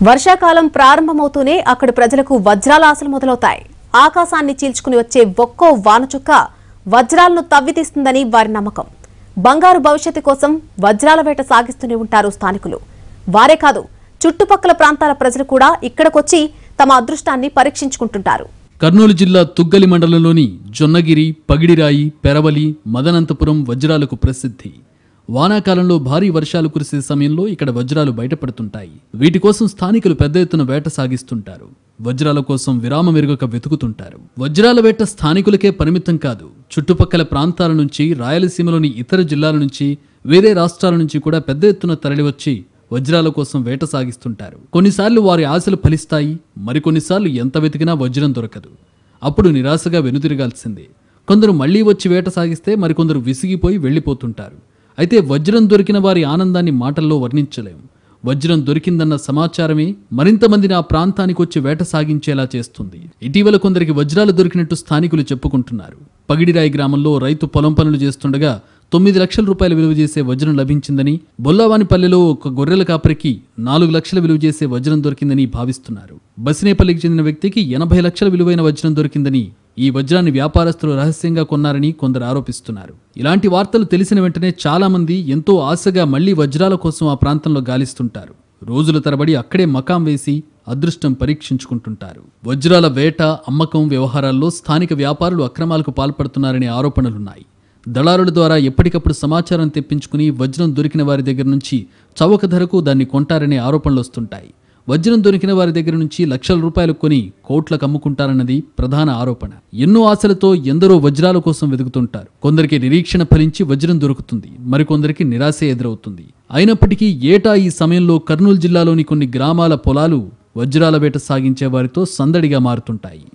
వర్షాకాలం ప్రారంభమవుతూనే అక్కడి ప్రజలకు వజ్రాల ఆశలు మొదలవుతాయి. ఆకాశాన్ని చీల్చుకుని వచ్చే ఒక్కో వానచుక్క వజ్రాలను తవ్వితీస్తుందని వారి నమ్మకం. బంగారు భవిష్యత్తు కోసం వజ్రాల వేట సాగిస్తూనే ఉంటారు స్థానికులు. వారే కాదు, చుట్టుపక్కల ప్రాంతాల ప్రజలు కూడా ఇక్కడికొచ్చి తమ అదృష్టాన్ని పరీక్షించుకుంటుంటారు. కర్నూలు జిల్లా తుగ్గలి మండలంలోని జొన్నగిరి, పగిడిరాయి, పెరవలి, మదనంతపురం వజ్రాలకు ప్రసిద్ధి. వానాకాలంలో భారీ వర్షాలు కురిసే సమయంలో ఇక్కడ వజ్రాలు బయటపడుతుంటాయి. వీటి కోసం స్థానికులు పెద్ద ఎత్తున వేట సాగిస్తుంటారు. వజ్రాల కోసం విరామం ఎరుగక వెతుకుతుంటారు. వజ్రాల వేట స్థానికులకే పరిమితం కాదు, చుట్టుపక్కల ప్రాంతాల నుంచి, రాయలసీమలోని ఇతర జిల్లాల నుంచి, వేరే రాష్ట్రాల నుంచి కూడా పెద్ద ఎత్తున తరలివచ్చి వజ్రాల కోసం వేట సాగిస్తుంటారు. కొన్నిసార్లు వారి ఆశలు ఫలిస్తాయి, మరికొన్నిసార్లు ఎంత వెతికినా వజ్రం దొరకదు. అప్పుడు నిరాశగా వెనుతిరగాల్సిందే. కొందరు మళ్లీ వచ్చి వేట సాగిస్తే మరికొందరు విసిగిపోయి వెళ్లిపోతుంటారు. అయితే వజ్రం దొరికిన వారి ఆనందాన్ని మాటల్లో వర్ణించలేం. వజ్రం దొరికిందన్న సమాచారమే మరింత మందిని ఆ ప్రాంతానికి వచ్చి వేట సాగించేలా చేస్తుంది. ఇటీవల కొందరికి వజ్రాలు దొరికినట్టు స్థానికులు చెప్పుకుంటున్నారు. పగిడిరాయి గ్రామంలో రైతు పొలం పనులు చేస్తుండగా 9 లక్షల రూపాయల విలువ చేసే వజ్రం లభించిందని, బొల్లావానిపల్లెలో ఒక గొర్రెల కాపరికి 4 లక్షల విలువ చేసే వజ్రం దొరికిందని భావిస్తున్నారు. బసినేపల్లికి చెందిన వ్యక్తికి 80 లక్షల విలువైన వజ్రం దొరికిందని, ఈ వజ్రాన్ని వ్యాపారస్తులు రహస్యంగా కొన్నారని కొందరు ఆరోపిస్తున్నారు. ఇలాంటి వార్తలు తెలిసిన వెంటనే చాలా మంది ఎంతో ఆశగా మళ్లీ వజ్రాల కోసం ఆ ప్రాంతంలో గాలిస్తుంటారు. రోజుల తరబడి అక్కడే మకాం వేసి అదృష్టం పరీక్షించుకుంటుంటారు. వజ్రాల వేట, అమ్మకం వ్యవహారాల్లో స్థానిక వ్యాపారులు అక్రమాలకు పాల్పడుతున్నారనే ఆరోపణలున్నాయి. దళారుల ద్వారా ఎప్పటికప్పుడు సమాచారం తెప్పించుకుని వజ్రం దొరికిన వారి దగ్గర నుంచి చౌక ధరకు దాన్ని కొంటారనే ఆరోపణలు వస్తుంటాయి. వజ్రం దొరికిన వారి దగ్గర నుంచి లక్షల రూపాయలు కొని కోట్లకు అమ్ముకుంటారన్నది ప్రధాన ఆరోపణ. ఎన్నో ఆశలతో ఎందరో వజ్రాల కోసం వెతుకుతుంటారు. కొందరికి నిరీక్షణ ఫలించి వజ్రం దొరుకుతుంది, మరికొందరికి నిరాశ ఎదురవుతుంది. అయినప్పటికీ ఏటా ఈ సమయంలో కర్నూలు జిల్లాలోని కొన్ని గ్రామాల పొలాలు వజ్రాల వేట సాగించే వారితో సందడిగా మారుతుంటాయి.